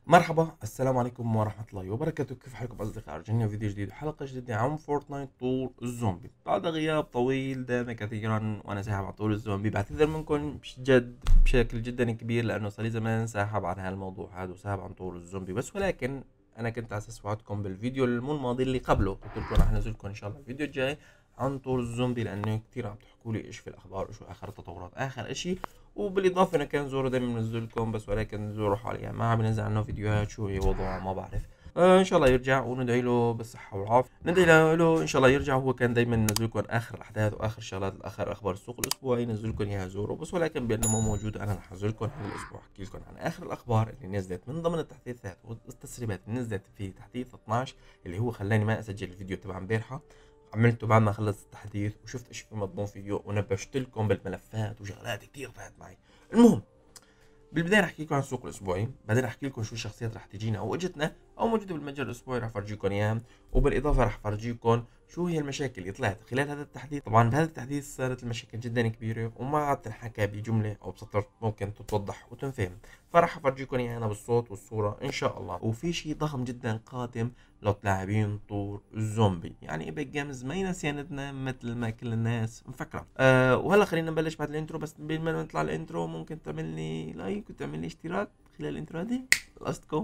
مرحبا، السلام عليكم ورحمة الله وبركاته. كيف حالكم أصدقاء؟ رجعنا فيديو جديد وحلقة جديدة عن فورتنايت طور الزومبي بعد غياب طويل دام كثيرا، وأنا ساحب على طور الزومبي. بعتذر منكم بشكل جدا كبير لأنه صار لي زمان ساحب عن هالموضوع هذا وساحب عن طور الزومبي ولكن أنا كنت على أساس وعدكم بالفيديو الماضي اللي قبله، قلت لكم راح أنزل لكم إن شاء الله الفيديو الجاي عن طور الزومبي لأنه كثير عم تحكوا لي إيش في الأخبار وشو آخر التطورات آخر إشي. وبالاضافه انا كان زورو دايما منزل لكم ولكن زورو حاليا ما عم بنزل عنه فيديوهات، شو هي وضعه ما بعرف. ان شاء الله يرجع وندعي له بالصحه والعافيه، ندعي له ان شاء الله يرجع. هو كان دايما ينزل لكم اخر الاحداث واخر شغلات اخر اخبار السوق الاسبوعي ينزل لكم اياها زورو ولكن بانه مو موجود انا رح انزل لكم هذا الاسبوع احكي لكم عن اخر الاخبار اللي نزلت من ضمن التحديثات والتسريبات اللي نزلت في تحديث 12 اللي هو خلاني ما اسجل الفيديو تبع امبارحه. عملته بعد ما خلصت التحديث وشفت ايش في مضمون فيه ونبشت لكم بالملفات وشغلات كثير طلعت معي. المهم بالبدايه رح احكي لكم عن السوق الاسبوعي، بعدين رح احكي لكم شو الشخصيات رح تجينا او اجتنا او موجوده بالمتجر الاسبوعي رح افرجيكم اياها، وبالاضافه رح افرجيكم شو هي المشاكل اللي طلعت خلال هذا التحديث. طبعا بهذا التحديث صارت المشاكل جدا كبيره وما عاد تنحكى بجمله او بسطر، ممكن تتوضح وتنفهم، فرح افرجيكم اياها انا بالصوت والصوره ان شاء الله. وفي شيء ضخم جدا قادم للاعبين طور الزومبي، يعني ايبك جيمز ما ينسيندنا مثل ما كل الناس مفكره. وهلا خلينا نبلش بعد الانترو، بس قبل ما نطلع الانترو ممكن تعمل لي لايك وتعمل لي اشتراك خلال الانترو هذه. Let's go.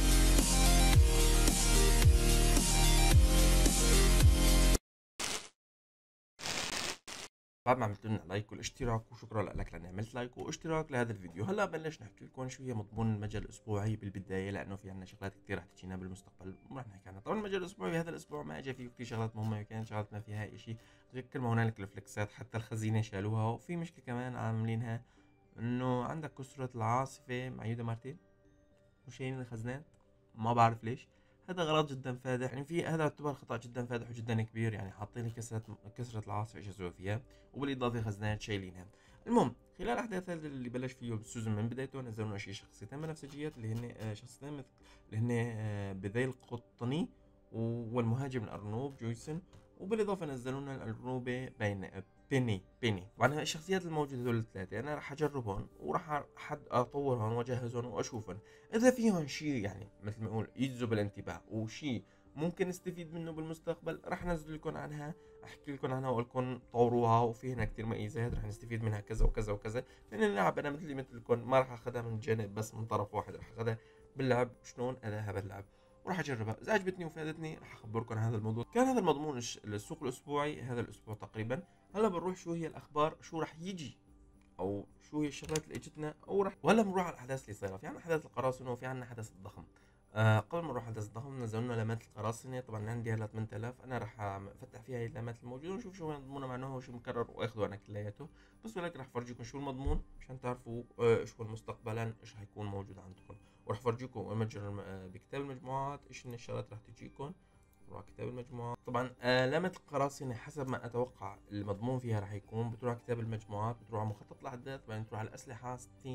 بعد ما عملت لنا لايك والاشتراك، وشكرا لك لاني عملت لايك واشتراك لهذا الفيديو، هلا بلش نحكي لكم شو هي مضمون المجال الاسبوعي بالبدايه لانه في عنا شغلات كثير رح تجينا بالمستقبل رح نحكي عنها. طبعا المجال الاسبوعي هذا الاسبوع ما اجى فيه كثير شغلات مهمه، كانت شغلات ما فيها شيء غير كل ما هنالك الفلكسات، حتى الخزينه شالوها. وفي مشكله كمان عاملينها انه عندك كسرة العاصفة مع يودا مارتين وشايلين الخزنات، ما بعرف ليش. هذا غلط جدا فادح، يعني في هذا يعتبر خطأ جدا فادح وجدا كبير، يعني حاطين لي كسرة العاصفة ايش اسوي فيها، وبالاضافة خزنات شايلينها. المهم خلال الاحداث هذا اللي بلش فيه السيزون من بدايته نزلوا لنا شيء شخصيتين بنفسجيات اللي هن شخصيتين اللي هن بذيل قطني والمهاجم الارنوب جويسون، وبالاضافه نزلوا لنا الارنوبه بين بيني. طبعا الشخصيات الموجوده هذول الثلاثه انا راح اجربهم وراح اطورهم واجهزهم واشوفهم اذا فيهم شيء يعني مثل ما نقول يجذب الانتباه وشيء ممكن نستفيد منه بالمستقبل، راح انزل لكم عنها احكي لكم عنها واقول لكم طوروها وفي هنا كثير ميزات راح نستفيد منها كذا وكذا وكذا. لان اللعب انا مثلكم ما راح اخذها من جانب بس من طرف واحد، راح اخذها باللعب شلون اداها باللعب وراح اجربها. اذا عجبتني وفادتني راح اخبركم عن هذا الموضوع. كان هذا المضمون السوق الاسبوعي هذا الاسبوع تقريبا. هلا بنروح شو هي الاخبار، شو راح يجي او شو هي الشغلات اللي اجتنا او راح، ولا بنروح على الاحداث اللي صايره. في عنا احداث القراصنه وفي عنا حدث الضخم. قبل ما نروح على الحدث الضخم نزلنا لامات القراصنه. طبعا عندي هلا 8000 انا راح افتح فيها هي اللامات الموجوده ونشوف شو مضمونه معناه وشو مكرر واخذه انا كلياته. بس ولكن راح افرجيكم شو المضمون عشان تعرفوا ايش هو مستقبلا ايش حيكون موجود عندكم. وراح افرجيكم المتجر بكتاب المجموعات ايش من الشغلات راح تجيكم. بتروح كتاب المجموعات طبعا لامة القراصنة حسب ما اتوقع المضمون فيها راح يكون بتروح على كتاب المجموعات، بتروح على مخطط الاحداث، بعدين بتروح على الاسلحة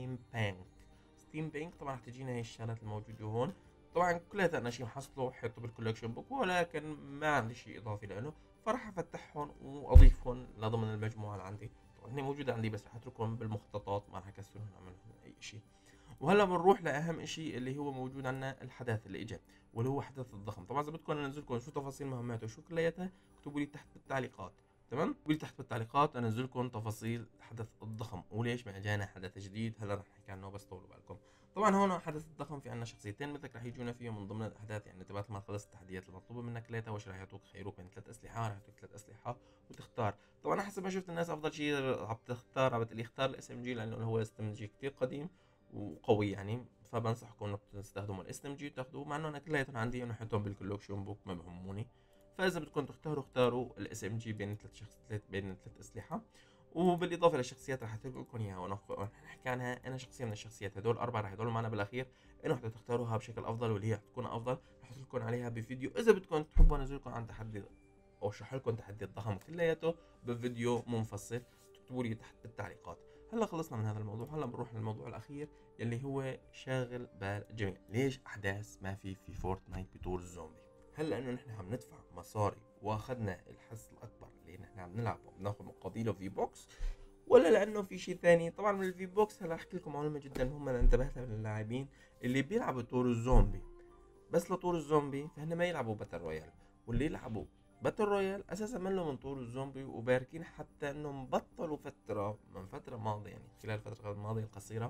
ستيم بانك طبعا رح تجينا هي الشغلات الموجودة هون. طبعا كلها انا شيء محصله حطه بالكولكشن بوك ولكن ما عندي شيء اضافي له، فراح افتحهم واضيفهم لضمن المجموعة اللي عندي. طبعا هي موجودة عندي بس رح اتركهم بالمخططات ما رح اكسرهم اعمل اي شيء. وهلا بنروح لاهم شيء اللي هو موجود عندنا الحدث اللي اجى واللي هو حدث الضخم. طبعا اذا بدكم انزل لكم شو تفاصيل مهماته وشو كلياتها اكتبوا لي تحت بالتعليقات. تمام اكتبوا لي تحت بالتعليقات انزل لكم تفاصيل الحدث الضخم وليش ما اجانا حدث جديد. هلا رح نحكي عنه بس طولوا بالكم. طبعا هون حدث الضخم في عنا شخصيتين مثلك رح يجونا فيهم من ضمن الاحداث، يعني تبعت ما خلص التحديات المطلوبه منك ثلاثه وش رح يعطوك خيروك بين ثلاث اسلحه، رح يعطوك ثلاث اسلحه وتختار. طبعا حسب ما شفت الناس افضل شيء عم تختار عم بتقلي اختار الاس ام جي لانه هو اس ام جي كثير قديم وقوي يعني، فبنصحكم انكم تستخدموا الاس ام جي تاخذوه، مع انه انا كلياتهم عندي انا حطهم بالكولوكشن بوك ما بهموني. فاذا بدكم تختاروا اختاروا الاس ام جي بين بين ثلاث اسلحه. وبالاضافه للشخصيات رح اترك لكم اياها ونحكي عنها. انا شخصيه من الشخصيات هدول اربعه رح يضلوا معنا بالاخير، انه حتى تختاروها بشكل افضل واللي هي حتكون افضل رح احط لكم عليها بفيديو. اذا بدكم تحبوا انزل لكم عن تحدي او اشرح لكم تحدي الضخم كلياته بفيديو منفصل تكتبوا لي تحت بالتعليقات. هلا خلصنا من هذا الموضوع، هلا بنروح للموضوع الاخير يلي هو شاغل بال الجميع. ليش احداث ما في فورتنايت بطور الزومبي؟ هل لانه نحن عم ندفع مصاري واخذنا الحظ الاكبر اللي نحن عم نلعب وبناخذ مقابله في بوكس، ولا لانه في شيء ثاني؟ طبعا من الفي بوكس هلا احكي لكم معلومه جدا مهمه انا انتبهت لها من اللاعبين اللي بيلعبوا طور الزومبي. بس لطور الزومبي فهن ما يلعبوا باتل رويال، واللي يلعبوا باتل رويال اساسا منه من طور الزومبي، وباركين حتى انهم بطلوا فتره ماضيه، يعني خلال الفتره الماضيه القصيره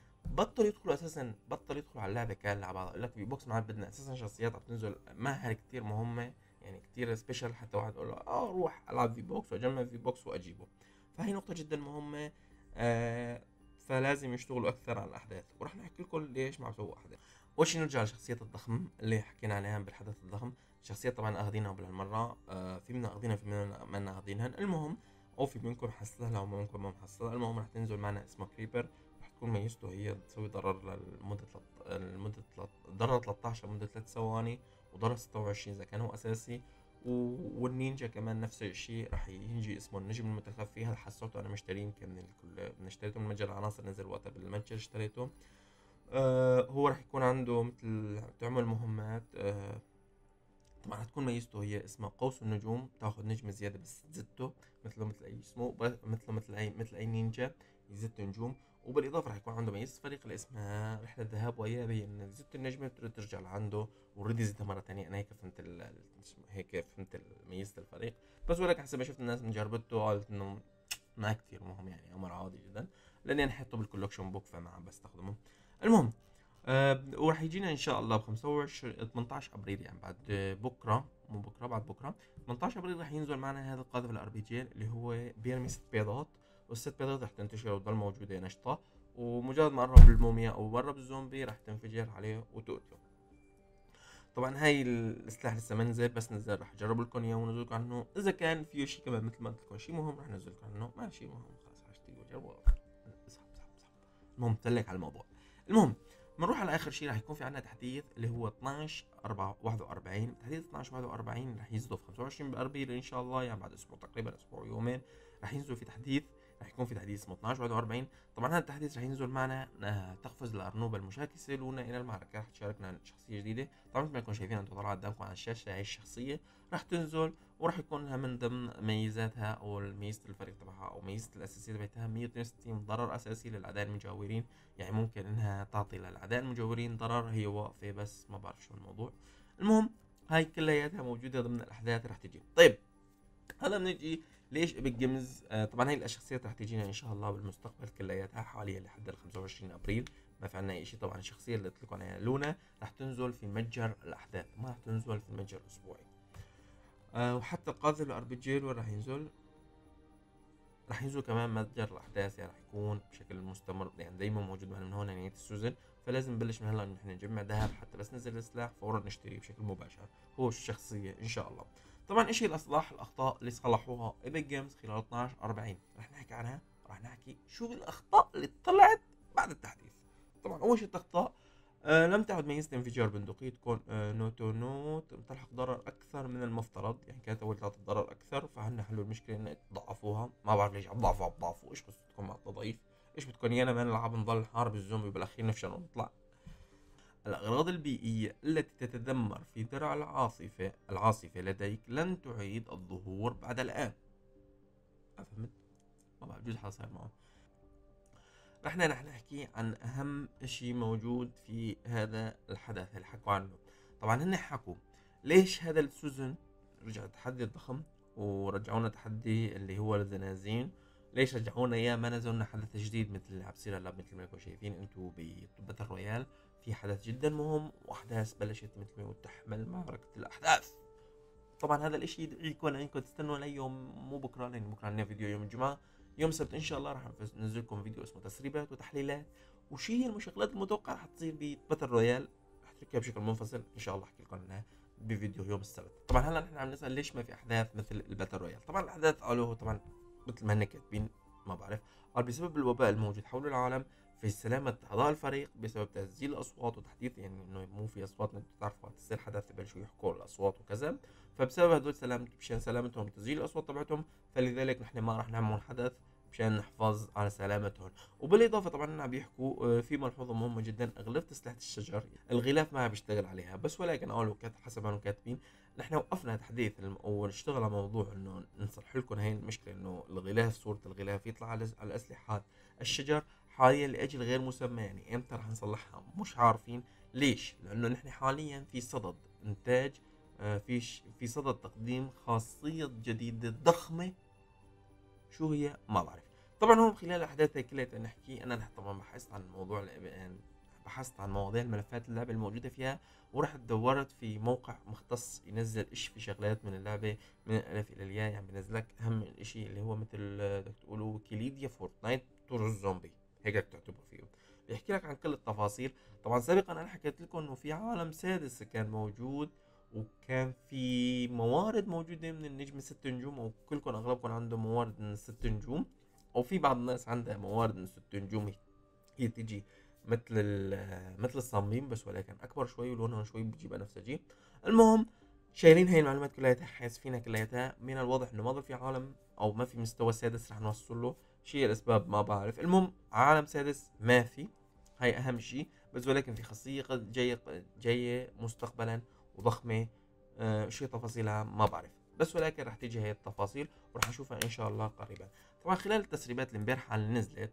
بطلوا يدخلوا على اللعبه كان بعض. يقول لك في بوكس معاد بدنا اساسا شخصيات عم تنزل ماهر كتير مهمه، يعني كتير سبيشال، حتى واحد يقول له روح العب في بوكس واجمع في بوكس واجيبه. فهي نقطه جدا مهمه. فلازم يشتغلوا اكثر على الاحداث، وراح نحكي لكم ليش ما عم يسووا احداث. اول شيء نرجع لشخصيه الضخم اللي حكينا عليها بالحدث الضخم. شخصيات طبعا اخذينها بالمره، في منا اخذينها في منا ما اخذينها. المهم او في منكم حصلها او منكم ما محصلها. المهم راح تنزل معنا اسمها كريبر، راح تكون ميزته هي تسوي ضرر ضرر 13 لمده 3 ثواني، وضرر 26 اذا كان هو اساسي. والنينجا كمان نفس الشيء، راح يجي اسمه النجم المتخفي. هذا حصلته انا مشتريه يمكن من اشتريته من متجر العناصر، نزل وقتها بالمتجر اشتريته. هو راح يكون عنده مثل تعمل مهمات. طبعا هتكون ميزته هي اسمها قوس النجوم، تاخذ نجم زياده بس تزته مثل اي اسمه، مثل اي نينجا يزت نجوم. وبالاضافه راح يكون عنده ميزه فريق اللي اسمها رحله ذهاب واياب، ان زت النجمه بترد ترجع لعنده ورد يزتها مره ثانيه. انا هيك فهمت ميزه الفريق. بس ولكن حسب ما شفت الناس من جربته قالت انه ما كثير مهم، يعني امر عادي جدا، لاني انا حاطه بالكولكشن بوك فما عم بستخدمه. المهم وراح يجينا ان شاء الله ب 25 18 ابريل، يعني بعد بكره، مو بكره بعد بكره 18 ابريل راح ينزل معنا هذا القاذف الار بي جي اللي هو بيرمي 6 بيضات، والست بيضات راح تنتشر وتضل موجوده نشطه، ومجرد ما قرب الموميا او قرب الزومبي راح تنفجر عليه وتقتله. طبعا هاي السلاح لسه ما نزل، بس نزل راح اجرب لكم اياه ونزل لكم عنه. اذا كان فيه شيء كمان مثل ما قلت لكم شيء مهم راح ننزل لكم عنه، ما شيء مهم خلاص راح اشتري واجربه. اسحب. المهم سلك على الموضوع. المهم بنروح على اخر شيء، راح يكون في عندنا تحديث اللي هو 12/4/41. تحديث 12/41 راح ينزلوا في 25 باربيل ان شاء الله، يعني بعد اسبوع تقريبا، اسبوع ويومين راح ينزلوا في تحديث. راح يكون في تحديث اسمه 12/41. طبعا هذا التحديث راح ينزل معنا تقفز الارنوبه المشاكسه لونا الى المعركه، راح تشاركنا شخصيه جديده. طبعا مثل ما انكم شايفين انتم طالعه قدامكم على الشاشه هاي الشخصيه راح تنزل، وراح يكون لها من ضمن ميزاتها او ميزه الفريق تبعها او ميزه الاساسيه تبعتها 162 ضرر اساسي للاعداء المجاورين. يعني ممكن انها تعطي للاعداء المجاورين ضرر هي واقفه، بس ما بعرف شو الموضوع. المهم هاي كلياتها موجوده ضمن الاحداث راح تجي. طيب هلا بنجي ليش ايبك جيمز. طبعا هاي الشخصيات راح تجينا ان شاء الله بالمستقبل كلياتها حاليا لحد ال 25 ابريل ما في عنا اي شيء. طبعا الشخصيه اللي قلت لكم عليها لونا راح تنزل في متجر الاحداث، ما راح تنزل في المتجر الاسبوعي. وحتى القاذف الار بي جي راح ينزل، راح ينزل كمان متجر الاحداث، يعني راح يكون بشكل مستمر، يعني دايما موجود معنا من هون لنهايه السيزون. فلازم نبلش من هلا ان احنا نجمع ذهب حتى بس نزل السلاح فورا نشتريه بشكل مباشر هو الشخصيه ان شاء الله. طبعا ايش هي الاخطاء اللي صلحوها ايبك جيمز خلال 12/40 راح نحكي عنها. راح نحكي شو الاخطاء اللي طلعت بعد التحديث. طبعا اول شيء الاخطاء لم تعد ميزة انفجار بندقيتكم نوتو نوت تلحق ضرر أكثر من المفترض. يعني كانت أول تعطي ضرر أكثر، فهن حلوا المشكلة إن ضعفوها. ما بعرف ليش عم ضعفوا إيش قصتكم مع التضعيف؟ إيش بدكم إيانا ما نلعب نضل نحارب الزومبي بالأخير نفشل ونطلع؟ الأغراض البيئية التي تتدمر في درع العاصفة لديك لن تعيد الظهور بعد الآن. فهمت؟ ما بعرف بجوز حصل معه. رح نحكي عن أهم شيء موجود في هذا الحدث اللي حكوا عنه. طبعا هن حكوا ليش هذا السيزون رجع تحدي الضخم ورجعونا تحدي اللي هو الزنازين. ليش رجعونا اياه ما نزلوا لنا حدث جديد مثل اللي عم بيصير هلا. مثل ما انكم شايفين انتم بباتل رويال في حدث جدا مهم، واحداث بلشت مثل ما تحمل معركة الاحداث. طبعا هذا الاشي يدعيكم لانكم تستنوا ليوم، مو بكره لان بكره عندنا فيديو يوم الجمعة. يوم السبت ان شاء الله راح ننزل لكم فيديو اسمه تسريبات وتحليلات، وشو هي المشغلات المتوقعة راح تصير بباتل رويال. راح احكيها بشكل منفصل ان شاء الله، احكي لكم عنها بفيديو يوم السبت. طبعا هلا نحن عم نسال ليش ما في احداث مثل الباتل رويال. طبعا الاحداث قالوا طبعا مثل ما هن كاتبين، ما بعرف، قال بسبب الوباء الموجود حول العالم في سلامة أعضاء الفريق بسبب تسجيل الأصوات وتحديث، يعني إنه مو في أصوات بتعرفوا تصير حدث ببلشوا يحكوا الأصوات وكذا. فبسبب هدول مشان سلامتهم تسجيل الأصوات تبعتهم، فلذلك نحن ما راح نعمل حدث مشان نحافظ على سلامتهم. وبالاضافه طبعا عم بيحكوا في ملحوظه مهمه جدا، اغلبيه سلاح الشجر الغلاف ما عم بيشتغل عليها، بس ولكن قالوا حسب ما كاتبين نحن وقفنا تحديث ونشتغل على موضوع انه نصلح لكم هاي المشكله، انه الغلاف صوره الغلاف يطلع على الاسلحه الشجر حاليا لاجل غير مسمى. يعني امتى رح نصلحها مش عارفين. ليش؟ لانه نحن حاليا في صدد انتاج في صدد تقديم خاصيه جديده ضخمه. شو هي ما بعرف. طبعا هون خلال الاحداث هي كلها نحكي، انا طبعا بحثت عن موضوع يعني بحثت عن مواضيع الملفات اللعبه الموجوده فيها، ورحت دورت في موقع مختص ينزل في شغلات من اللعبه من الالف الى الياء. يعني بينزل لك اهم الاشي اللي هو مثل بدك تقولوا ويكيليديا فورتنايت تور الزومبي، هيك بدك تعتبر فيه. بيحكي لك عن كل التفاصيل. طبعا سابقا انا حكيت لكم انه في عالم سادس كان موجود، وكان في موارد موجودة من النجم 6 نجوم، أو كلكم أغلبكم عنده موارد من ال6 نجوم، أو في بعض الناس عندها موارد من 6 نجوم. هي تيجي مثل الصامبين بس ولكن أكبر شوي ولونها شوي بتجيب بنفسجي. المهم شايلين هاي المعلومات كلها حاسفينها كلياتها. من الواضح إنه ما ضل في عالم أو ما في مستوى سادس رح نوصل له. شيء الأسباب ما بعرف. المهم عالم سادس ما في، هاي أهم شيء. بس ولكن في خاصية قد جاية مستقبلا وضخمة. شيء تفاصيلها ما بعرف، بس ولكن رح تيجي هي التفاصيل ورح نشوفها ان شاء الله قريبا. طبعا خلال التسريبات اللي امبارحه اللي نزلت،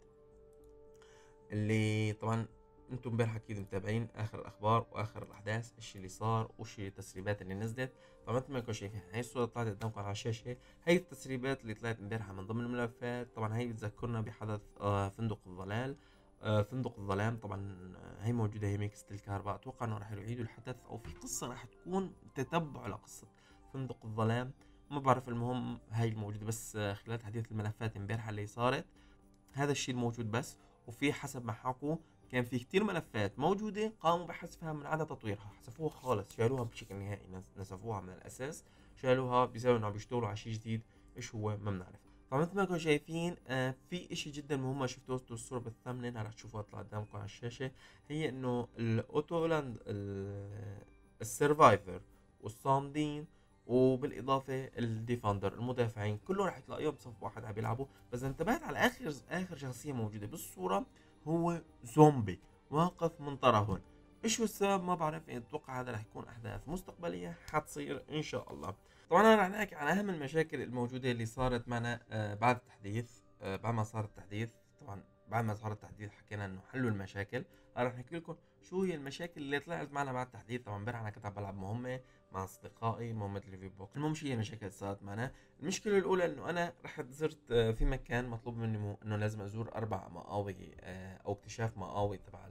اللي طبعا انتم امبارح اكيد متابعين اخر الاخبار واخر الاحداث، الشيء اللي صار وشي التسريبات اللي نزلت. طبعا مثل ما انتم شايفين هي الصوره طلعت قدامكم على الشاشه، هي التسريبات اللي طلعت امبارحه من ضمن الملفات. طبعا هي بتذكرنا بحدث فندق الظلال، فندق الظلام. طبعا هي موجوده هي ميكس الكهرباء. اتوقع انه راح يعيدوا الحدث او في قصه راح تكون تتبع لقصه فندق الظلام، ما بعرف. المهم هاي الموجوده بس خلال تحديث الملفات امبارحه اللي صارت، هذا الشيء الموجود بس. وفي حسب ما حكوا كان في كتير ملفات موجودة قاموا بحذفها من عدم تطويرها، حذفوها خالص، شالوها بشكل نهائي، نسفوها من الأساس، شالوها بسبب إنه عم بيشتغلوا على شيء جديد. إيش هو ما بنعرف. طبعا مثل ما كنتم شايفين في إشي جدا مهم شفتوه الصورة بالثامنين رح تشوفوها تطلع قدامكم على الشاشة، هي إنه الأوتولاند السرفايفر والصامدين وبالاضافه الديفندر المدافعين كلهم رح تلاقيهم بصف واحد عم بيلعبوا. بس انتبهت على اخر شخصيه موجوده بالصوره هو زومبي واقف من طرفهم. ايش هو السبب ما بعرف. اتوقع هذا رح يكون احداث مستقبليه حتصير ان شاء الله. طبعا انا رح نحكي عن اهم المشاكل الموجوده اللي صارت معنا بعد التحديث. بعد ما صار التحديث، طبعا بعد ما صار التحديث حكينا انه حلوا المشاكل. انا رح نحكي لكم شو هي المشاكل اللي طلعت معنا بعد التحديث. طبعا امبارح انا كنت عم بلعب مهمه مع اصدقائي مهمه ريفيو بوكس. المهم شو هي المشاكل اللي صارت معنا. المشكله الاولى انه انا رحت زرت في مكان مطلوب مني انه لازم ازور 4 مقاوي او اكتشاف مقاوي تبع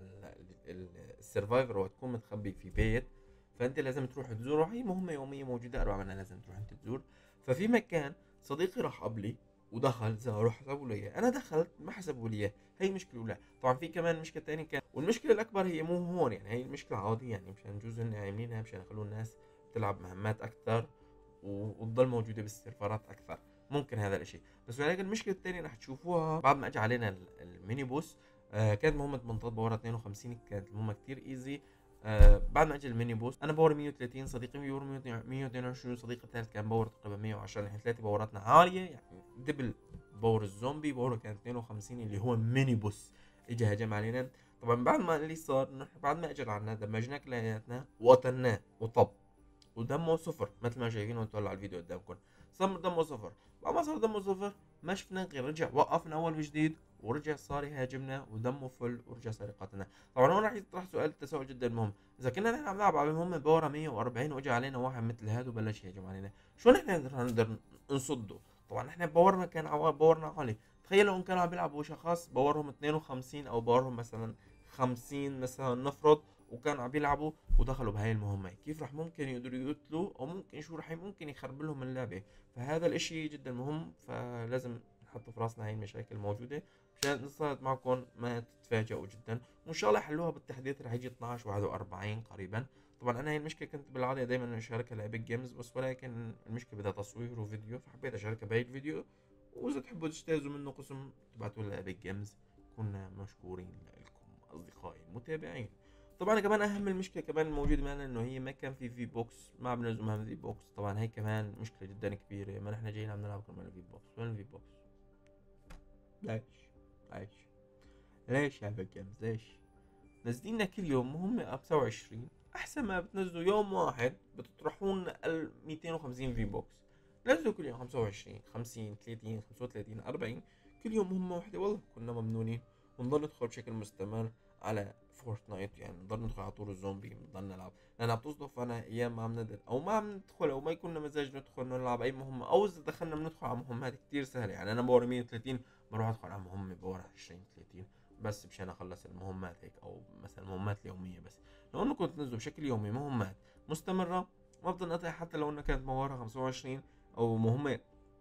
السرفايفر، وتكون متخبي في بيت. فانت لازم تروح تزوره. هي مهمه يوميه موجوده 4 لازم تروح انت تزور. ففي مكان صديقي راح قبلي ودخل زاره حسبوا لي اياه، انا دخلت ما حسبوا لي اياه. هي مشكله اولى. طبعا في كمان مشكله ثانيه كان، والمشكله الاكبر هي مو هون، يعني هي المشكله عاديه، يعني مشان جزء هن عاملينها مشان يخلوا الناس تلعب مهمات اكثر وتضل موجوده بالسيرفرات اكثر. ممكن هذا الاشي. بس ولكن المشكله الثانيه رح تشوفوها بعد ما اجى علينا الميني بوس. كانت مهمه منطقه باور 52، كانت المهمه كثير ايزي. بعد ما اجى الميني بوس انا باور 130، صديقي باور 122، صديقي الثالث كان باور تقريبا 110. نحن ثلاثه باوراتنا عاليه، يعني دبل باور الزومبي. باوره كان 52 اللي هو ميني بوس اجى هجم علينا. طبعا بعد ما اللي صار نحن بعد ما اجى عنا دمجناه كلياتنا وقتلناه وطب ودمه صفر مثل ما شايفين وانتم على الفيديو قدامكم. صار دمه صفر. بعد ما صار دمه صفر ما شفنا غير رجع وقفنا اول وجديد ورجع صار يهاجمنا ودمه فل ورجع صار يقاتلنا. طبعا هون راح يطرح تساؤل جدا مهم. اذا كنا نحن عم نلعب على المهمه باورا 140 واجى علينا واحد مثل هذا وبلش يهاجم علينا، شو نحن نقدر نصده؟ طبعا نحن باورنا كان باورنا عالي. تخيلوا ان كانوا عم بيلعبوا شخص باورهم 52 او باورهم مثلا 50 مثلا نفرض، وكانوا عم بيلعبوا ودخلوا بهاي المهمة، كيف رح ممكن يقدروا يقتلوا او ممكن شو رح ممكن يخرب لهم اللعبة. فهذا الاشي جدا مهم، فلازم نحط في راسنا هاي المشاكل الموجودة مشان صارت معكم ما تتفاجئوا جدا. وان شاء الله يحلوها بالتحديث رح يجي 12 41 قريبا. طبعا انا هاي المشكلة كنت بالعادة دائما اشاركها لابيك جيمز، بس ولكن المشكلة بدها تصوير وفيديو فحبيت اشاركها بهاي الفيديو. واذا تحبوا تجتازوا منه قسم تبعتوا لنا ابيك جيمز كنا مشكورين لكم اصدقائي المتابعين. طبعا كمان اهم المشكله كمان الموجوده معنا انه هي ما كان في بوكس، ما عم بنزل مهام في بوكس. طبعا هي كمان مشكله جدا كبيره، ما نحن جايين عم نلعب كمان في بوكس. وين الفي بوكس؟ ليش يا بجمز ليش؟ نازلين كل يوم وهم ب 27، احسن ما بتنزلوا يوم واحد بتطرحون 250 في بوكس. نزلوا كل يوم 25 50 30 35 40 كل يوم مهمة واحدة. والله كنا ممنونين، ونضل ندخل بشكل مستمر على فورتنايت، يعني نضل ندخل على طور الزومبي، بنضل نلعب لان عم تصدف انا ايام ما عم ندر او ما عم ندخل او ما يكون لنا مزاج ندخل نلعب اي مهمة، او اذا دخلنا بندخل على مهمات كتير سهلة. يعني انا بورا 130 بروح ادخل على مهمة بورا 20 30 بس مشان اخلص المهمات هيك، او مثلا المهمات اليومية. بس لو انه كنت نزلوا بشكل يومي مهمات مستمرة ما بضل نقطع، حتى لو انها كانت مورا 25 او مهمة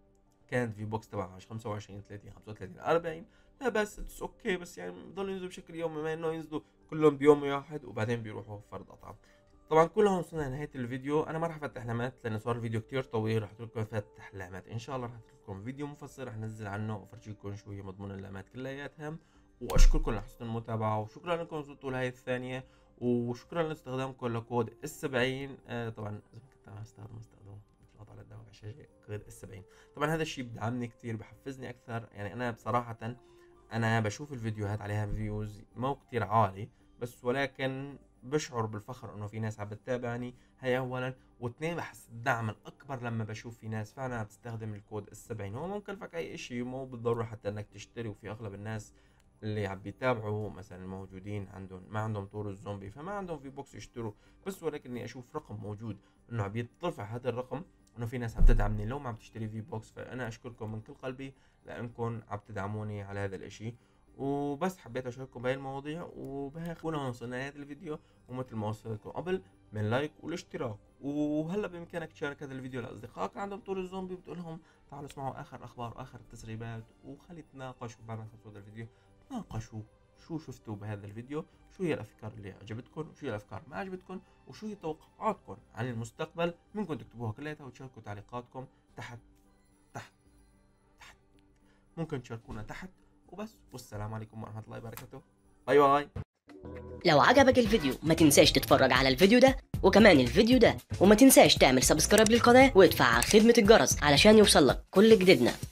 كانت في بوكس تبعها 25 30 35 40، لا بس اتس اوكي. بس يعني بضلوا ينزلوا بشكل يومي، ما انه ينزلوا كلهم بيوم واحد وبعدين بيروحوا فرض قطعة. طبعا كلهم وصلنا لنهاية الفيديو. انا ما راح افتح لامات لانه صار الفيديو كتير طويل، راح اترككم فتح لامات ان شاء الله. راح اترككم فيديو مفصل راح انزل عنه وافرجيكم شو هي مضمون اللامات كلياتها. واشكركم لحسن المتابعة، وشكرا لكم وصلتوا لهي الثانية، وشكرا لاستخدامكم لكود السبعين. طبعا اذا كنت عم استخدمه اضغط على الدعم عشان كود السبعين. طبعا هذا الشيء بدعمني كتير، بحفزني اكثر. يعني انا بصراحة انا بشوف الفيديوهات عليها فيوز مو كتير عالي، بس ولكن بشعر بالفخر انه في ناس عم بتتابعني، هي اولا. واثنين بحس الدعم الاكبر لما بشوف في ناس فعلا عم تستخدم الكود السبعين. هو مو مكلفك اي اشي، مو بالضرورة حتى انك تشتري. وفي اغلب الناس اللي عم بيتابعوا مثلا الموجودين عندهم ما عندهم طور الزومبي، فما عندهم في بوكس يشتروا. بس ولكني اشوف رقم موجود انه عم يترفع هذا الرقم، انه في ناس عم تدعمني لو ما عم تشتري في بوكس. فانا اشكركم من كل قلبي لانكم عم تدعموني على هذا الاشي. وبس حبيت اشارككم بهاي المواضيع، وبهيك كنا وصلنا لنهاية الفيديو. ومثل ما وصلتكم قبل من لايك والاشتراك. وهلا بامكانك تشارك هذا الفيديو لاصدقائك عندهم طور الزومبي، بتقول لهم تعالوا اسمعوا اخر اخبار واخر التسريبات، وخلي تناقشوا بعد ما تخلصوا هذا الفيديو. تناقشوا شو شفتوا بهذا الفيديو، شو هي الافكار اللي عجبتكم، وشو هي الافكار ما عجبتكم، وشو هي توقعاتكم عن المستقبل. ممكن تكتبوها كلياتها وتشاركوا تعليقاتكم تحت تحت تحت. ممكن تشاركونا تحت وبس. والسلام عليكم ورحمة الله وبركاته. باي باي. لو عجبك الفيديو ما تنساش تتفرج على الفيديو ده وكمان الفيديو ده، وما تنساش تعمل سبسكرايب للقناة وادفع على خدمة الجرس علشان يوصلك كل جديدنا.